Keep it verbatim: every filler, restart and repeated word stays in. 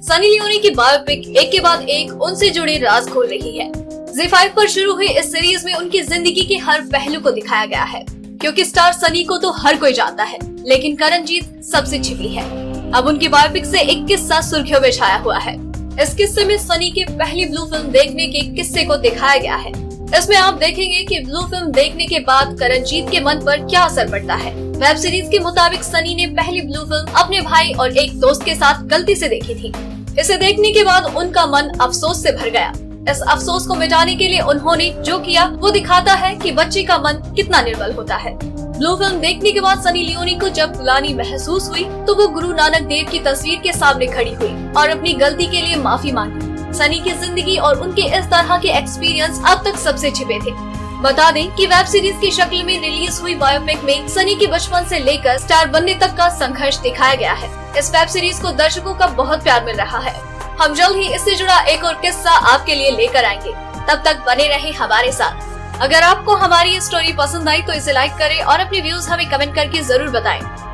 Sunny Leone की biopic एक के बाद एक उनसे जुड़े राज खोल रही है। ज़ी फाइव पर शुरू हुई इस सीरीज में उनकी जिंदगी के हर पहलू को दिखाया गया है, क्योंकि स्टार सनी को तो हर कोई जानता है, लेकिन करणजीत सबसे छिपी है। अब उनकी बायोपिक से एक किस्सा सुर्खियों में छाया हुआ है। इस किस्से में सनी के पहली ब्लू फिल्म देखने के किस्से को दिखाया गया है। इसमें आप देखेंगे कि ब्लू फिल्म देखने के बाद करणजीत के मन पर क्या असर पड़ता है। वेब सीरीज के मुताबिक सनी ने पहली ब्लू फिल्म अपने भाई और एक दोस्त के साथ गलती से देखी थी। इसे देखने के बाद उनका मन अफसोस से भर गया। इस अफसोस को मिटाने के लिए उन्होंने जो किया वो दिखाता है कि बच्चे का मन कितना निर्बल होता है। ब्लू फिल्म देखने के बाद सनी लियोनी को जब ग्लानि महसूस हुई तो वो गुरु नानक देव की तस्वीर के सामने खड़ी हुई और अपनी गलती के लिए माफी मांगी। सनी की जिंदगी और उनके इस तरह के एक्सपीरियंस अब तक सबसे छिपे थे। बता दें कि वेब सीरीज की शक्ल में रिलीज हुई बायोपिक में सनी के बचपन से लेकर स्टार बनने तक का संघर्ष दिखाया गया है। इस वेब सीरीज को दर्शकों का बहुत प्यार मिल रहा है। हम जल्द ही इससे जुड़ा एक और किस्सा आपके लिए लेकर आएंगे। तब तक बने रहें हमारे साथ। अगर आपको हमारी ये स्टोरी पसंद आई तो इसे लाइक करें और अपने व्यूज हमें कमेंट करके जरूर बताएं।